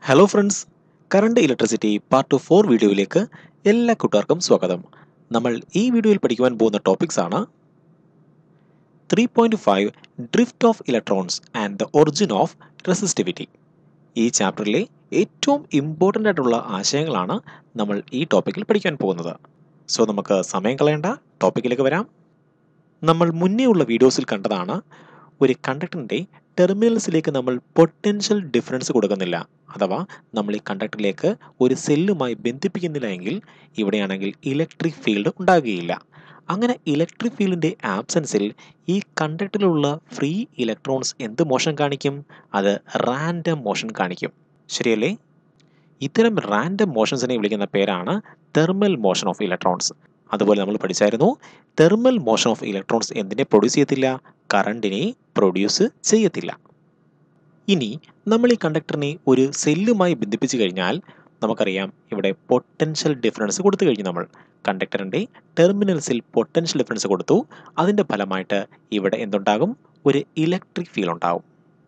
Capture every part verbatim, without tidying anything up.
Hello friends, current electricity part four വീഡിയോയിലേക്ക് എല്ലാ കൂട്ടുകാർക്കും സ്വാഗതം. നമ്മൾ ഈ വീഡിയോയിൽ പഠിക്കുവാൻ പോകുന്ന ടോപ്പിക്സ് ആണ് three point five drift of electrons and the origin of resistivity. ഈ ചാപ്റ്ററിലെ ഏറ്റവും ഇമ്പോർട്ടൻ്റ് ആയിട്ടുള്ള ആശയങ്ങളാണ് നമ്മൾ ഈ ടോപ്പിക്കിൽ പഠിക്കാൻ പോകുന്നത്. സോ നമുക്ക് സമയം കളയേണ്ട ടോപ്പിക്കിലേക്ക് വരാം. നമ്മൾ മുന്നേ ഉള്ള വീഡിയോസിൽ കണ്ടതാണ്, ഒരു കണ്ടക്ടറിൻ്റെ ടെർമിനൽസിലേക്ക് നമ്മൾ പൊട്ടൻഷ്യൽ ഡിഫറൻസ് കൊടുക്കുന്നില്ല, അഥവാ നമ്മൾ ഈ കണ്ടക്ടറിലേക്ക് ഒരു സെല്ലുമായി ബന്ധിപ്പിക്കുന്നില്ല എങ്കിൽ ഇവിടെയാണെങ്കിൽ ഇലക്ട്രിക് ഫീൽഡ് ഉണ്ടാകുകയില്ല. അങ്ങനെ ഇലക്ട്രിക് ഫീൽഡിൻ്റെ ആബ്സെൻസിൽ ഈ കണ്ടക്ടറിലുള്ള ഫ്രീ ഇലക്ട്രോൺസ് എന്ത് മോഷൻ കാണിക്കും? അത് റാൻഡം മോഷൻ കാണിക്കും. ശരിയല്ലേ? ഇത്തരം റാൻഡം മോഷൻസിനെ വിളിക്കുന്ന പേരാണ് തെർമൽ മോഷൻ ഓഫ് ഇലക്ട്രോൺസ്. അതുപോലെ നമ്മൾ പഠിച്ചായിരുന്നു, തെർമൽ മോഷൻ ഓഫ് ഇലക്ട്രോൺസ് എന്തിനെ പ്രൊഡ്യൂസ് ചെയ്യത്തില്ല? കറണ്ടിനെ പ്രൊഡ്യൂസ് ചെയ്യത്തില്ല. ഇനി നമ്മൾ ഈ കണ്ടക്ടറിനെ ഒരു സെല്ലുമായി ബന്ധിപ്പിച്ചു കഴിഞ്ഞാൽ നമുക്കറിയാം, ഇവിടെ പൊട്ടൻഷ്യൽ ഡിഫറൻസ് കൊടുത്തു കഴിഞ്ഞു. നമ്മൾ കണ്ടക്ടറിൻ്റെ ടെർമിനൽസിൽ പൊട്ടൻഷ്യൽ ഡിഫറൻസ് കൊടുത്തു. അതിൻ്റെ ഫലമായിട്ട് ഇവിടെ എന്തുണ്ടാകും? ഒരു ഇലക്ട്രിക് ഫീൽഡ് ഉണ്ടാകും.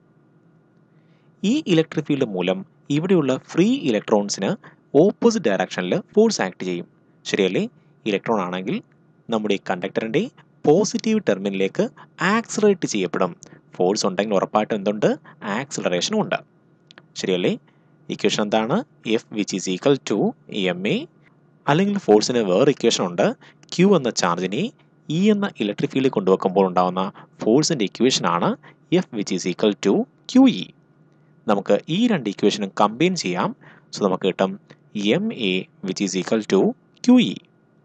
ഈ ഇലക്ട്രിക് ഫീൽഡ് മൂലം ഇവിടെയുള്ള ഫ്രീ ഇലക്ട്രോൺസിന് ഓപ്പോസിറ്റ് ഡയറക്ഷനിൽ ഫോഴ്സ് ആക്ട് ചെയ്യും. ശരിയല്ലേ? ഇലക്ട്രോൺ ആണെങ്കിൽ നമ്മുടെ ഈ കണ്ടക്ടറിൻ്റെ പോസിറ്റീവ് ടെർമിനലിലേക്ക് ആക്സിലറേറ്റ് ചെയ്യപ്പെടും. ഫോഴ്സ് ഉണ്ടെങ്കിൽ ഉറപ്പായിട്ടും എന്തുണ്ട്? ആക്സിലറേഷനും ഉണ്ട്. ശരിയല്ലേ? ഇക്വേഷൻ എന്താണ്? F which is equal to M A, അല്ലെങ്കിൽ ഫോഴ്സിന് വേറെ ഇക്വേഷൻ ഉണ്ട്. ക്യൂ എന്ന ചാർജിനെ ഇ എന്ന ഇലക്ട്രിക് ഫീൽഡിൽ കൊണ്ടുവെക്കുമ്പോൾ ഉണ്ടാകുന്ന ഫോഴ്സിൻ്റെ ഇക്വേഷനാണ് F which is equal to Q E. നമുക്ക് ഈ രണ്ട് ഇക്വേഷനും കമ്പൈൻ ചെയ്യാം. സോ നമുക്ക് കിട്ടും M A which is equal to Q E.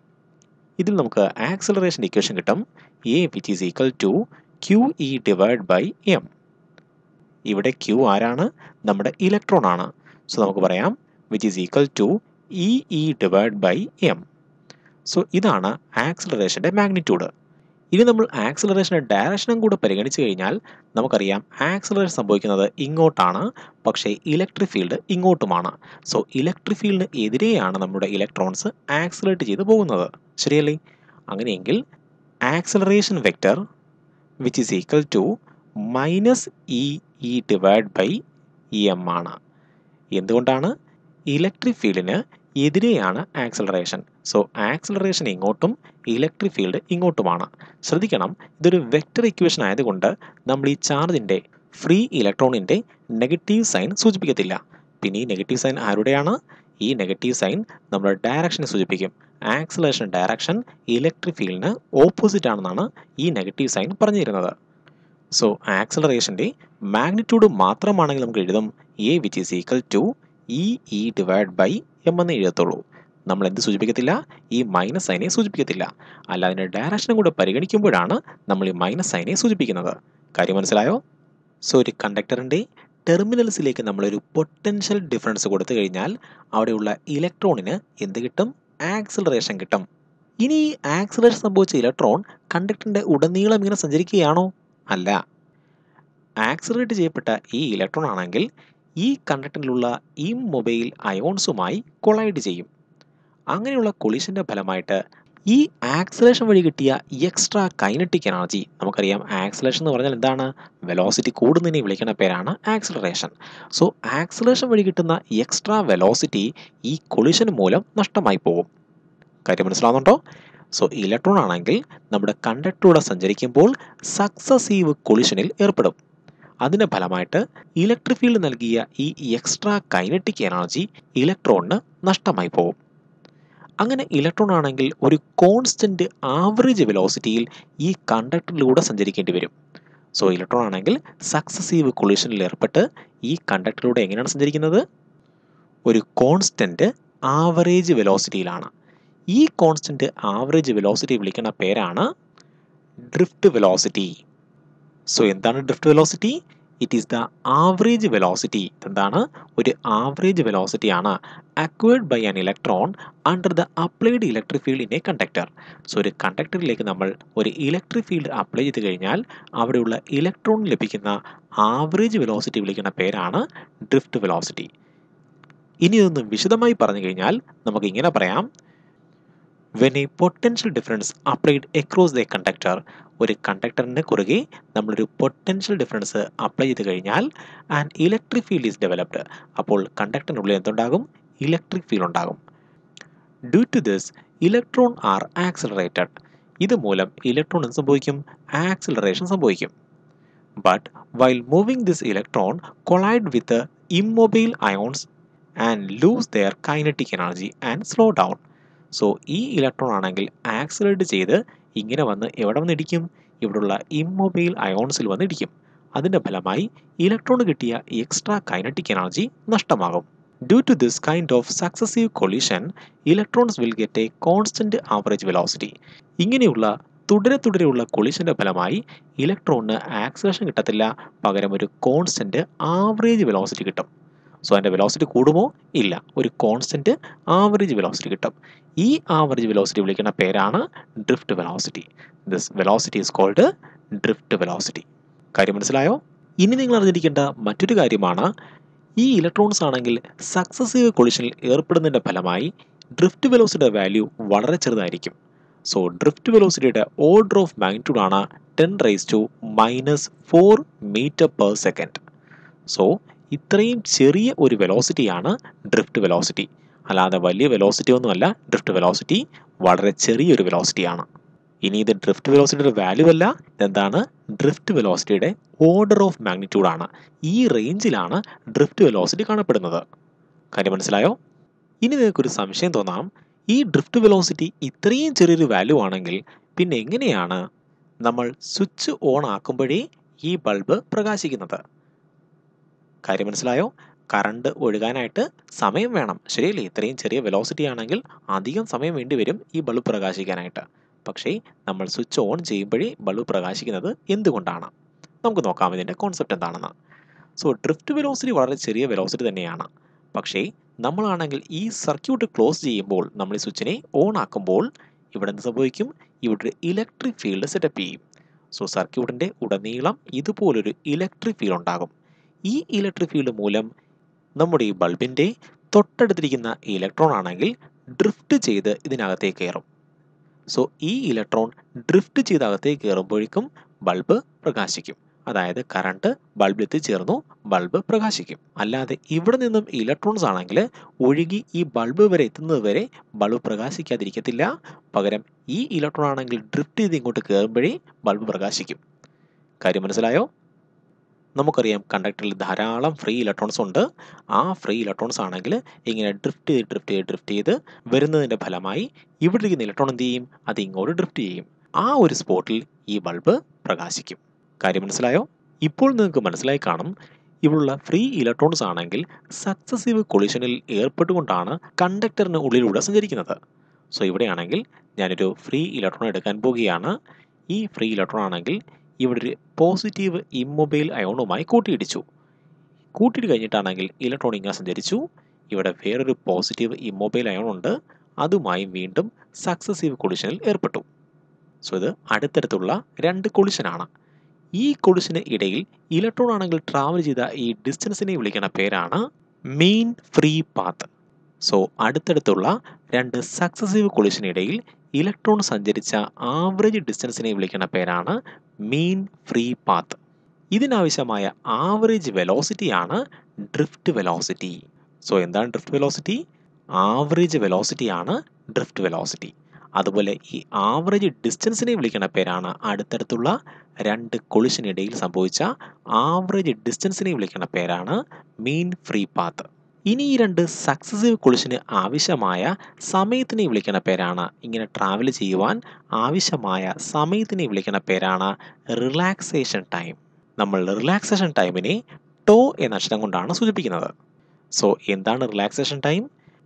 ഇതിൽ നമുക്ക് ആക്സിലറേഷൻ ഇക്വേഷൻ കിട്ടും, A which is equal to Q E divide by M. ഇവിടെ ക്യൂ ആരാണ്? നമ്മുടെ ഇലക്ട്രോൺ ആണ്. സോ നമുക്ക് പറയാം which is equal to E E divide by M. So ഇതാണ് ആക്സിലറേഷൻ്റെ മാഗ്നിറ്റ്യൂഡ്. ഇനി നമ്മൾ ആക്സിലറേഷൻ്റെ ഡയറക്ഷനും കൂടെ പരിഗണിച്ചു കഴിഞ്ഞാൽ നമുക്കറിയാം, ആക്സിലറേഷൻ സംഭവിക്കുന്നത് ഇങ്ങോട്ടാണ്, പക്ഷേ ഇലക്ട്രിക് ഫീൽഡ് ഇങ്ങോട്ടുമാണ്. സോ ഇലക്ട്രിക് ഫീൽഡിന് എതിരെയാണ് നമ്മുടെ ഇലക്ട്രോൺസ് ആക്സിലറേറ്റ് ചെയ്ത് പോകുന്നത്. ശരിയല്ലേ? അങ്ങനെയെങ്കിൽ acceleration vector which is equal to minus E E divide by M ആണ്. എന്തുകൊണ്ടാണ്? ഇലക്ട്രിക് ഫീൽഡിന് എതിരെയാണ് ആക്സിലറേഷൻ. സോ ആക്സിലറേഷൻ ഇങ്ങോട്ടും ഇലക്ട്രിക് ഫീൽഡ് ഇങ്ങോട്ടുമാണ്. ശ്രദ്ധിക്കണം, ഇതൊരു വെക്റ്റർ ഇക്വേഷൻ ആയതുകൊണ്ട് നമ്മൾ ഈ ചാർജിൻ്റെ ഫ്രീ ഇലക്ട്രോണിൻ്റെ നെഗറ്റീവ് സൈൻ സൂചിപ്പിക്കത്തില്ല. പിന്നെ ഈ നെഗറ്റീവ് സൈൻ ആരുടെയാണ്? ഈ നെഗറ്റീവ് സൈൻ നമ്മുടെ ഡയറക്ഷനെ സൂചിപ്പിക്കും. ആക്സിലറേഷൻ ഡയറക്ഷൻ ഇലക്ട്രിക് ഫീൽഡിന് ഓപ്പോസിറ്റ് ആണെന്നാണ് ഈ നെഗറ്റീവ് സൈൻ പറഞ്ഞു തരുന്നത്. സോ ആക്സിലറേഷൻ്റെ മാഗ്നിറ്റ്യൂഡ് മാത്രമാണെങ്കിൽ നമുക്ക് എഴുതും A which is equal to E E divide by M എന്ന് എഴുതത്തുള്ളൂ. നമ്മൾ എന്ത് സൂചിപ്പിക്കത്തില്ല? ഈ മൈനസ് സൈനെ സൂചിപ്പിക്കത്തില്ല. അല്ല, അതിൻ്റെ ഡയറക്ഷനും കൂടെ പരിഗണിക്കുമ്പോഴാണ് നമ്മൾ ഈ മൈനസ് സൈനെ സൂചിപ്പിക്കുന്നത്. കാര്യം മനസ്സിലായോ? സോ ഒരു കണ്ടക്ടറിൻ്റെ ടെർമിനൽസിലേക്ക് നമ്മളൊരു പൊട്ടൻഷ്യൽ ഡിഫറൻസ് കൊടുത്തു കഴിഞ്ഞാൽ അവിടെയുള്ള ഇലക്ട്രോണിന് എന്ത് കിട്ടും? ആക്സിലറേഷൻ കിട്ടും. ഇനി ഈ ആക്സിലറേഷൻ സംഭവിച്ച ഇലക്ട്രോൺ കണ്ടക്ടറിൻ്റെ ഉടനീളം ഇങ്ങനെ സഞ്ചരിക്കുകയാണോ? അല്ല. ആക്സിലറേറ്റ് ചെയ്യപ്പെട്ട ഈ ഇലക്ട്രോൺ ആണെങ്കിൽ ഈ കണ്ടക്ടറിലുള്ള ഇമ്മൊബൈൽ അയോൺസുമായി കൊളൈഡ് ചെയ്യും. അങ്ങനെയുള്ള കൊളിഷൻ്റെ ഫലമായിട്ട് ഈ ആക്സിലറേഷൻ വഴി കിട്ടിയ എക്സ്ട്രാ കൈനറ്റിക് എനർജി, നമുക്കറിയാം ആക്സിലറേഷൻ എന്ന് പറഞ്ഞാൽ എന്താണ്? വെലോസിറ്റി കൂടുന്നതിനെ വിളിക്കുന്ന പേരാണ് ആക്സിലറേഷൻ. സോ ആക്സിലറേഷൻ വഴി കിട്ടുന്ന എക്സ്ട്രാ വെലോസിറ്റി ഈ കൊളിഷൻ മൂലം നഷ്ടമായി പോകും. കാര്യം മനസ്സിലാവുന്നുണ്ടോ? സോ ഇലക്ട്രോൺ ആണെങ്കിൽ നമ്മുടെ കണ്ടക്ടറിലൂടെ സഞ്ചരിക്കുമ്പോൾ സക്സസീവ് കൊളിഷനിൽ ഏർപ്പെടും. അതിൻ്റെ ഫലമായിട്ട് ഇലക്ട്രിക് ഫീൽഡ് നൽകിയ ഈ എക്സ്ട്രാ കൈനറ്റിക് എനർജി ഇലക്ട്രോണിന് നഷ്ടമായി പോകും. അങ്ങനെ ഇലക്ട്രോൺ ആണെങ്കിൽ ഒരു കോൺസ്റ്റന്റ് ആവറേജ് വെലോസിറ്റിയിൽ ഈ കണ്ടക്ടറിലൂടെ സഞ്ചരിക്കേണ്ടി വരും. സോ ഇലക്ട്രോൺ ആണെങ്കിൽ സക്സസീവ് കൊളിഷനിൽ ഏർപ്പെട്ട് ഈ കണ്ടക്ടറിലൂടെ എങ്ങനെയാണ് സഞ്ചരിക്കുന്നത്? ഒരു കോൺസ്റ്റന്റ് ആവറേജ് വെലോസിറ്റിയിലാണ്. ഈ കോൺസ്റ്റന്റ് ആവറേജ് വെലോസിറ്റി വിളിക്കുന്ന പേരാണ് ഡ്രിഫ്റ്റ് വെലോസിറ്റി. സോ എന്താണ് drift velocity? It is the average velocity. എന്താണ്? ഒരു ആവറേജ് വെലോസിറ്റി ആണ് acquired by an electron under the applied electric field in a conductor. So ഒരു കണ്ടക്ടറിലേക്ക് നമ്മൾ ഒരു ഇലക്ട്രിക് ഫീൽഡ് അപ്ലൈ ചെയ്ത് കഴിഞ്ഞാൽ അവിടെയുള്ള ഇലക്ട്രോൺ ലഭിക്കുന്ന ആവറേജ് വെലോസിറ്റി വിളിക്കുന്ന പേരാണ് ഡ്രിഫ്റ്റ് വെലോസിറ്റി. ഇനി ഇതൊന്ന് വിശദമായി പറഞ്ഞു കഴിഞ്ഞാൽ നമുക്ക് ഇങ്ങനെ പറയാം, when a potential difference applied across the conductor, ഒരു കണ്ടക്ടറിന് കുറുകെ നമ്മളൊരു പൊട്ടൻഷ്യൽ ഡിഫറൻസ് അപ്ലൈ ചെയ്ത് കഴിഞ്ഞാൽ and electric field is developed, അപ്പോൾ കണ്ടക്ടറിനുള്ളിൽ എന്തുണ്ടാകും? ഇലക്ട്രിക് ഫീൽഡ് ഉണ്ടാകും. Due to this electron are accelerated, ഇതുമൂലം ഇലക്ട്രോൺ എന്ത് സംഭവിക്കും? ആക്സിലറേഷൻ സംഭവിക്കും. But while moving this electron collide with immobile ions and lose their kinetic energy and slow down. So ഈ electron ആണെങ്കിൽ ആക്സിലറേറ്റ് ചെയ്ത് ഇങ്ങനെ വന്ന് എവിടെ വന്ന് ഇടിക്കും? ഇവിടെയുള്ള ഇമ്മൊബൈൽ അയോൺസിൽ വന്ന് ഇടിക്കും. അതിൻ്റെ ഫലമായി ഇലക്ട്രോൺ കിട്ടിയ എക്സ്ട്രാ കൈനറ്റിക് എനർജി നഷ്ടമാകും. Due to this kind of successive collision, electrons will get a constant average velocity. ഇങ്ങനെയുള്ള തുടരെ തുടരെയുള്ള കൊളിഷന്റെ ഫലമായി ഇലക്ട്രോണിന് ആക്സിലറേഷൻ കിട്ടത്തില്ല, പകരം ഒരു കോൺസ്റ്റന്റ് ആവറേജ് വെലോസിറ്റി കിട്ടും. സോ അതിൻ്റെ വെലോസിറ്റി കൂടുമോ? ഇല്ല, ഒരു കോൺസ്റ്റന്റ് ആവറേജ് വെലോസിറ്റി കിട്ടും. ഈ ആവറേജ് വെലോസിറ്റി വിളിക്കുന്ന പേരാണ് drift velocity. This velocity is called drift velocity. കാര്യം മനസ്സിലായോ? ഇനി നിങ്ങൾ അറിഞ്ഞിരിക്കേണ്ട മറ്റൊരു കാര്യമാണ്, ഈ ഇലക്ട്രോൺസ് ആണെങ്കിൽ സക്സസീവ് കൊളിഷനിൽ ഏർപ്പെടുന്നതിൻ്റെ ഫലമായി ഡ്രിഫ്റ്റ് വെലോസിറ്റിയുടെ വാല്യൂ വളരെ ചെറുതായിരിക്കും. സോ ഡ്രിഫ്റ്റ് വെലോസിറ്റിയുടെ ഓർഡർ ഓഫ് മാഗ്നിറ്റ്യൂഡ് ആണ് ten raise to minus four metre per second. So ഇത്രയും ചെറിയ ഒരു വെലോസിറ്റിയാണ് ഡ്രിഫ്റ്റ് വെലോസിറ്റി. അല്ലാതെ വലിയ വെലോസിറ്റി ഒന്നുമല്ല ഡ്രിഫ്റ്റ് വെലോസിറ്റി, വളരെ ചെറിയൊരു വെലോസിറ്റിയാണ്. ഇനി ഇത് ഡ്രിഫ്റ്റ് വെലോസിറ്റിയുടെ വാല്യൂ അല്ല, ഇതെന്താണ്? ഡ്രിഫ്റ്റ് വെലോസിറ്റിയുടെ ഓർഡർ ഓഫ് മാഗ്നിറ്റ്യൂഡ് ആണ്. ഈ റേഞ്ചിലാണ് ഡ്രിഫ്റ്റ് വെലോസിറ്റി കാണപ്പെടുന്നത്. കാര്യം മനസ്സിലായോ? ഇനി നിങ്ങൾക്കൊരു സംശയം തോന്നാം, ഈ ഡ്രിഫ്റ്റ് വെലോസിറ്റി ഇത്രയും ചെറിയൊരു വാല്യൂ ആണെങ്കിൽ പിന്നെ എങ്ങനെയാണ് നമ്മൾ സ്വിച്ച് ഓൺ ആക്കുമ്പോഴേ ഈ ബൾബ് പ്രകാശിക്കുന്നത്? കാര്യം മനസ്സിലായോ? കറണ്ട് ഒഴുകാനായിട്ട് സമയം വേണം, ശരിയല്ലേ? ഇത്രയും ചെറിയ വെലോസിറ്റി ആണെങ്കിൽ അധികം സമയം വേണ്ടി വരും ഈ ബൾബ് പ്രകാശിക്കാനായിട്ട്. പക്ഷേ നമ്മൾ സ്വിച്ച് ഓൺ ചെയ്യുമ്പോഴേ ബൾബ് പ്രകാശിക്കുന്നത് എന്തുകൊണ്ടാണ്? നമുക്ക് നോക്കാം ഇതിൻ്റെ കോൺസെപ്റ്റ് എന്താണെന്ന്. സോ ഡ്രിഫ്റ്റ് വെലോസിറ്റി വളരെ ചെറിയ വെലോസിറ്റി തന്നെയാണ്. പക്ഷേ നമ്മളാണെങ്കിൽ ഈ സർക്യൂട്ട് ക്ലോസ് ചെയ്യുമ്പോൾ, നമ്മൾ ഈ സ്വിച്ചിനെ ഓൺ ആക്കുമ്പോൾ ഇവിടെ എന്ത് സംഭവിക്കും? ഇവിടെ ഒരു ഇലക്ട്രിക് ഫീൽഡ് സെറ്റപ്പ് ചെയ്യും. സോ സർക്യൂട്ടിൻ്റെ ഉടനീളം ഇതുപോലൊരു ഇലക്ട്രിക് ഫീൽഡ് ഉണ്ടാകും. ഈ ഇലക്ട്രിക് ഫീൽഡ് മൂലം നമ്മുടെ ഈ ബൾബിൻ്റെ തൊട്ടടുത്തിരിക്കുന്ന ഇലക്ട്രോൺ ആണെങ്കിൽ ഡ്രിഫ്റ്റ് ചെയ്ത് ഇതിനകത്തേക്ക് കയറും. സോ ഈ ഇലക്ട്രോൺ ഡ്രിഫ്റ്റ് ചെയ്ത് അകത്തേക്ക് കയറുമ്പോഴേക്കും ബൾബ് പ്രകാശിക്കും. അതായത് കറണ്ട് ബൾബിൽ എത്തിച്ചേർന്നു, ബൾബ് പ്രകാശിക്കും. അല്ലാതെ ഇവിടെ നിന്നും ഇലക്ട്രോൺസ് ആണെങ്കിൽ ഒഴുകി ഈ ബൾബ് വരെ എത്തുന്നത് വരെ ബൾബ് പ്രകാശിക്കാതിരിക്കത്തില്ല. പകരം ഈ ഇലക്ട്രോൺ ആണെങ്കിൽ ഡ്രിഫ്റ്റ് ചെയ്ത് ഇങ്ങോട്ട് കയറുമ്പോഴേ ബൾബ് പ്രകാശിക്കും. കാര്യം മനസ്സിലായോ? നമുക്കറിയാം കണ്ടക്ടറിൽ ധാരാളം ഫ്രീ ഇലക്ട്രോൺസ് ഉണ്ട്. ആ ഫ്രീ ഇലക്ട്രോൺസ് ആണെങ്കിൽ ഇങ്ങനെ ഡ്രിഫ്റ്റ് ചെയ്ത് ഡ്രിഫ്റ്റ് ചെയ്ത് ഡ്രിഫ്റ്റ് ചെയ്ത് വരുന്നതിൻ്റെ ഫലമായി ഇവിടെ ഇരിക്കുന്ന ഇലക്ട്രോൺ എന്ത് ചെയ്യും? അത് ഇങ്ങോട്ട് ഡ്രിഫ്റ്റ് ചെയ്യും. ആ ഒരു സ്പോട്ടിൽ ഈ ബൾബ് പ്രകാശിക്കും. കാര്യം മനസ്സിലായോ? ഇപ്പോൾ നിങ്ങൾക്ക് മനസ്സിലായി കാണും, ഇവിടെയുള്ള ഫ്രീ ഇലക്ട്രോൺസ് ആണെങ്കിൽ സക്സസീവ് കൊളിഷനിൽ ഏർപ്പെട്ടുകൊണ്ടാണ് കണ്ടക്ടറിന് ഉള്ളിലൂടെ സഞ്ചരിക്കുന്നത്. സോ ഇവിടെയാണെങ്കിൽ ഞാനൊരു ഫ്രീ ഇലക്ട്രോൺ എടുക്കാൻ പോവുകയാണ്. ഈ ഫ്രീ ഇലക്ട്രോൺ ആണെങ്കിൽ ഇവിടെ ഒരു പോസിറ്റീവ് ഇമ്മൊബൈൽ അയോണുമായി കൂട്ടിയിടിച്ചു. കൂട്ടിയിട്ട് കഴിഞ്ഞിട്ടാണെങ്കിൽ ഇലക്ട്രോൺ ഇങ്ങനെ സഞ്ചരിച്ചു. ഇവിടെ വേറൊരു പോസിറ്റീവ് ഇമ്മൊബൈൽ അയോൺ ഉണ്ട്, അതുമായി വീണ്ടും സക്സസീവ് കൊളിഷനിൽ ഏർപ്പെട്ടു. സോ ഇത് അടുത്തടുത്തുള്ള രണ്ട് കൊളിഷനാണ്. ഈ കൊളിഷന് ഇടയിൽ ഇലക്ട്രോൺ ആണെങ്കിൽ ട്രാവൽ ചെയ്ത ഈ ഡിസ്റ്റൻസിനെ വിളിക്കുന്ന പേരാണ് മീൻ ഫ്രീ പാത്ത്. സോ അടുത്തടുത്തുള്ള രണ്ട് സക്സസീവ് കൊളിഷനിടയിൽ ഇലക്ട്രോൺ സഞ്ചരിച്ച ആവറേജ് ഡിസ്റ്റൻസിനെ വിളിക്കുന്ന പേരാണ് മീൻ ഫ്രീ പാത്ത്. ഇതിനാവശ്യമായ ആവറേജ് വെലോസിറ്റിയാണ് ഡ്രിഫ്റ്റ് വെലോസിറ്റി. സോ എന്താണ് ഡ്രിഫ്റ്റ് വെലോസിറ്റി? ആവറേജ് വെലോസിറ്റിയാണ് ഡ്രിഫ്റ്റ് വെലോസിറ്റി. അതുപോലെ ഈ ആവറേജ് ഡിസ്റ്റൻസിനെ വിളിക്കുന്ന പേരാണ് അടുത്തടുത്തുള്ള രണ്ട് കൊളിഷനിടയിൽ സംഭവിച്ച ആവറേജ് ഡിസ്റ്റൻസിനെ വിളിക്കുന്ന പേരാണ് മീൻ ഫ്രീ പാത്ത്. ഇനി ഈ രണ്ട് സക്സസീവ് കൊളിഷന് ആവശ്യമായ സമയത്തിനെ വിളിക്കുന്ന പേരാണ്, ഇങ്ങനെ ട്രാവൽ ചെയ്യുവാൻ ആവശ്യമായ സമയത്തിനെ വിളിക്കുന്ന പേരാണ് റിലാക്സേഷൻ ടൈം. നമ്മൾ റിലാക്സേഷൻ ടൈമിനെ ടോ എന്ന അക്ഷരം കൊണ്ടാണ് സൂചിപ്പിക്കുന്നത്. സോ എന്താണ് relaxation time?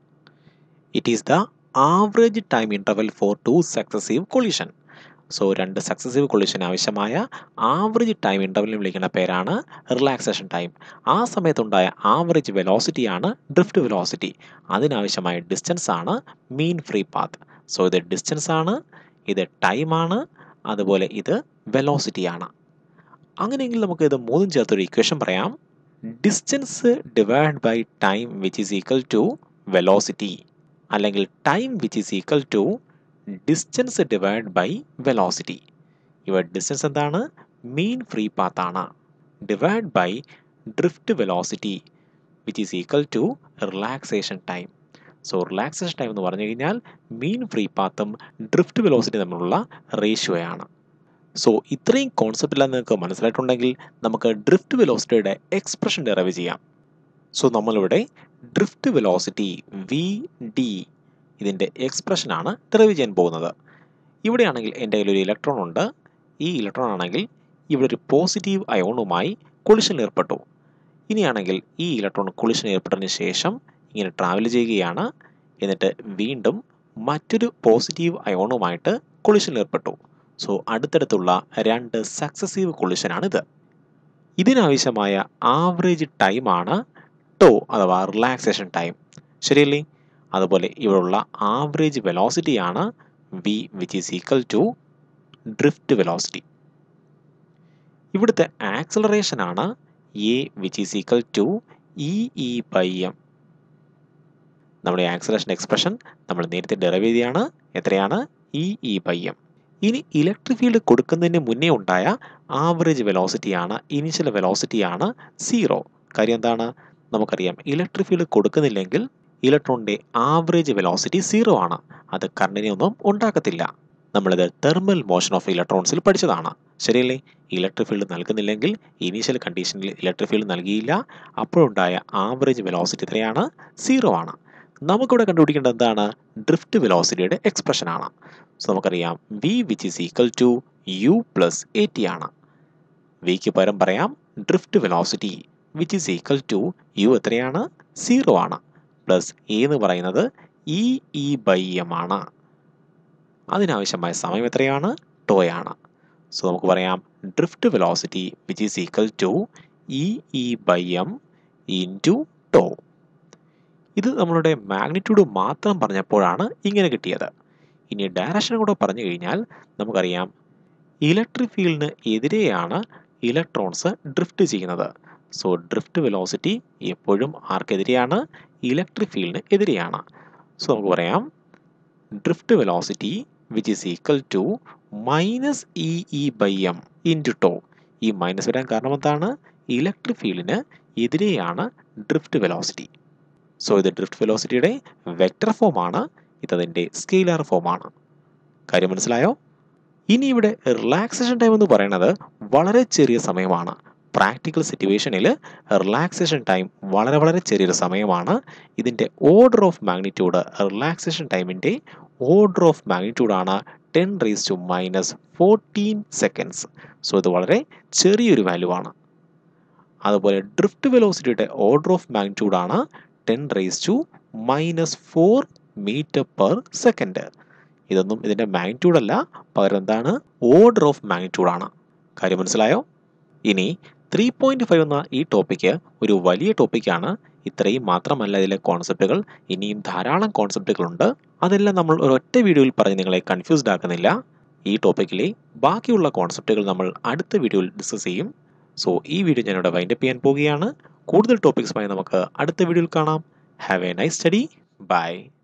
It is the average time interval for two successive collision. So രണ്ട് സക്സസീവ് കൊളിഷന് ആവശ്യമായ ആവറേജ് ടൈം ഇൻ്റർവലിനെ വിളിക്കുന്ന പേരാണ് റിലാക്സേഷൻ ടൈം. ആ സമയത്തുണ്ടായ ആവറേജ് വെലോസിറ്റിയാണ് ഡ്രിഫ്റ്റ് വെലോസിറ്റി. അതിനാവശ്യമായ ഡിസ്റ്റൻസ് ആണ് മീൻ ഫ്രീ പാത്ത്. സോ ഇത് ഡിസ്റ്റൻസ് ആണ്, ഇത് ടൈമാണ്, അതുപോലെ ഇത് വെലോസിറ്റിയാണ്. അങ്ങനെയെങ്കിൽ നമുക്ക് ഇത് മൂന്നും ചേർത്തൊരു ഇക്വേഷൻ പറയാം. Distance divide by time which is equal to velocity, അല്ലെങ്കിൽ time which is equal to distance divide by velocity. ഇവിടെ ഡിസ്റ്റൻസ് എന്താണ്? മീൻ ഫ്രീ പാത്ത് ആണ്. Divide by drift velocity which is equal to relaxation time. So relaxation time എന്ന് പറഞ്ഞു കഴിഞ്ഞാൽ mean free പാത്തും drift velocity തമ്മിലുള്ള റേഷ്യോയാണ്. സോ ഇത്രയും കോൺസെപ്റ്റ് എല്ലാം നിങ്ങൾക്ക് മനസ്സിലായിട്ടുണ്ടെങ്കിൽ നമുക്ക് ഡ്രിഫ്റ്റ് വെലോസിറ്റിയുടെ എക്സ്പ്രഷൻ ഡെറൈവ് ചെയ്യാം. സോ നമ്മളിവിടെ ഡ്രിഫ്റ്റ് വെലോസിറ്റി വി ഡി ഇതിൻ്റെ എക്സ്പ്രഷനാണ് ഡെറൈവ് ചെയ്യാൻ പോകുന്നത്. ഇവിടെയാണെങ്കിൽ എൻ്റെ കയ്യിൽ ഒരു ഇലക്ട്രോൺ ഉണ്ട്. ഈ ഇലക്ട്രോൺ ആണെങ്കിൽ ഇവിടെ ഒരു പോസിറ്റീവ് അയോണുമായി കൊളിഷൻ ഏർപ്പെട്ടു. ഇനിയാണെങ്കിൽ ഈ ഇലക്ട്രോൺ കൊളിഷൻ ഏർപ്പെട്ടതിന് ശേഷം ഇങ്ങനെ ട്രാവൽ ചെയ്യുകയാണ്. എന്നിട്ട് വീണ്ടും മറ്റൊരു പോസിറ്റീവ് അയോണുമായിട്ട് കൊളിഷൻ ഏർപ്പെട്ടു. സോ അടുത്തടുത്തുള്ള രണ്ട് സക്സസീവ് കൊളിഷനാണിത്. ഇതിനാവശ്യമായ ആവറേജ് ടൈമാണ് ടോ അഥവാ റിലാക്സേഷൻ ടൈം. ശരിയല്ലേ? അതുപോലെ ഇവിടെയുള്ള ആവറേജ് വെലോസിറ്റിയാണ് V which is equal to drift velocity. ഇവിടുത്തെ ആക്സലറേഷനാണ് A which is equal to E E by M. നമ്മുടെ ആക്സലറേഷൻ എക്സ്പ്രഷൻ നമ്മൾ നേരത്തെ ഡെറൈവ് ചെയ്തതാണ്. എത്രയാണ്? E E by M. ഇനി ഇലക്ട്രിക് ഫീൽഡ് കൊടുക്കുന്നതിന് മുന്നേ ഉണ്ടായ ആവറേജ് വെലോസിറ്റിയാണ്, ഇനിഷ്യൽ വെലോസിറ്റിയാണ് സീറോ. കാര്യം എന്താണ്? നമുക്കറിയാം ഇലക്ട്രിക് ഫീൽഡ് കൊടുക്കുന്നില്ലെങ്കിൽ ഇലക്ട്രോണിൻ്റെ ആവറേജ് വെലോസിറ്റി സീറോ ആണ്. അത് കറണ്ടിനെ ഒന്നും ഉണ്ടാക്കത്തില്ല. നമ്മളിത് തെർമൽ മോഷൻ ഓഫ് ഇലക്ട്രോൺസിൽ പഠിച്ചതാണ്. ശരിയല്ലേ? ഇലക്ട്രിക് ഫീൽഡ് നൽകുന്നില്ലെങ്കിൽ ഇനീഷ്യൽ കണ്ടീഷനിൽ ഇലക്ട്രിക് ഫീൽഡ് നൽകിയില്ല. അപ്പോഴുണ്ടായ ആവറേജ് വെലോസിറ്റി എത്രയാണ്? സീറോ ആണ്. നമുക്കിവിടെ കണ്ടുപിടിക്കേണ്ടത് എന്താണ്? ഡ്രിഫ്റ്റ് വെലോസിറ്റിയുടെ എക്സ്പ്രഷനാണ്. സോ നമുക്കറിയാം V which is equal to U plus A T ആണ്. വിക്ക് പകരം പറയാം drift velocity which is equal to U എത്രയാണ്? സീറോ ആണ്. പ്ലസ് എ എന്ന് പറയുന്നത് ഇ ഇ ബൈ എം ആണ്. അതിനാവശ്യമായ സമയം എത്രയാണ്? ടോയാണ്. സോ നമുക്ക് പറയാം drift velocity which is equal to E E by M into tau. ഇത് നമ്മളുടെ മാഗ്നിറ്റ്യൂഡ് മാത്രം പറഞ്ഞപ്പോഴാണ് ഇങ്ങനെ കിട്ടിയത്. ഇനി ഡയറക്ഷൻ കൂടെ പറഞ്ഞു കഴിഞ്ഞാൽ നമുക്കറിയാം ഇലക്ട്രിക് ഫീൽഡിന് എതിരെയാണ് ഇലക്ട്രോൺസ് ഡ്രിഫ്റ്റ് ചെയ്യുന്നത്. സോ ഡ്രിഫ്റ്റ് വെലോസിറ്റി എപ്പോഴും ആർക്കെതിരെയാണ്? ഇലക്ട്രിക് ഫീൽഡിന് എതിരെയാണ്. സോ നമുക്ക് പറയാം drift velocity which is equal to minus E E by m into tau. ഈ മൈനസ് വരാൻ കാരണം എന്താണ്? ഇലക്ട്രിക് ഫീൽഡിന് എതിരെയാണ് ഡ്രിഫ്റ്റ് വെലോസിറ്റി. സോ ഇത് ഡ്രിഫ്റ്റ് വെലോസിറ്റിയുടെ വെക്റ്റർ ഫോമാണ്, ഇതതിൻ്റെ സ്കെയിലാർ ഫോമാണ്. കാര്യം മനസ്സിലായോ? ഇനി ഇവിടെ റിലാക്സേഷൻ ടൈം എന്ന് പറയുന്നത് വളരെ ചെറിയ സമയമാണ്. പ്രാക്ടിക്കൽ സിറ്റുവേഷനിൽ റിലാക്സേഷൻ ടൈം വളരെ വളരെ ചെറിയൊരു സമയമാണ്. ഇതിൻ്റെ ഓർഡർ ഓഫ് മാഗ്നിറ്റ്യൂഡ്, റിലാക്സേഷൻ ടൈമിൻ്റെ ഓർഡർ ഓഫ് മാഗ്നിറ്റ്യൂഡാണ് ten raise to minus fourteen seconds. So ഇത് വളരെ ചെറിയൊരു വാല്യൂ ആണ്. അതുപോലെ ഡ്രിഫ്റ്റ് വെലോസിറ്റിയുടെ ഓർഡർ ഓഫ് മാഗ്നിറ്റ്യൂഡാണ് ten raise to minus four metre per second. ഇതൊന്നും ഇതിൻ്റെ മാഗ്നിറ്റ്യൂഡ് അല്ല, പകരം എന്താണ്? ഓർഡർ ഓഫ് മാഗ്നിറ്റ്യൂഡാണ്. കാര്യം മനസ്സിലായോ? ഇനി ത്രീ പോയിൻറ്റ് ഫൈവ് എന്ന ഈ ടോപ്പിക്ക് ഒരു വലിയ ടോപ്പിക്കാണ്. ഇത്രയും മാത്രമല്ല ഇതിലെ കോൺസെപ്റ്റുകൾ, ഇനിയും ധാരാളം കോൺസെപ്റ്റുകളുണ്ട്. അതെല്ലാം നമ്മൾ ഒരൊറ്റ വീഡിയോയിൽ പറഞ്ഞ് നിങ്ങളെ കൺഫ്യൂസ്ഡ് ആക്കുന്നില്ല. ഈ ടോപ്പിക്കിലെ ബാക്കിയുള്ള കോൺസെപ്റ്റുകൾ നമ്മൾ അടുത്ത വീഡിയോയിൽ ഡിസ്കസ് ചെയ്യും. സോ ഈ വീഡിയോ ഞാനിവിടെ വൈൻഡപ്പ് ചെയ്യാൻ പോവുകയാണ്. കൂടുതൽ ടോപ്പിക്സുമായി നമുക്ക് അടുത്ത വീഡിയോയിൽ കാണാം. Have a nice study. By.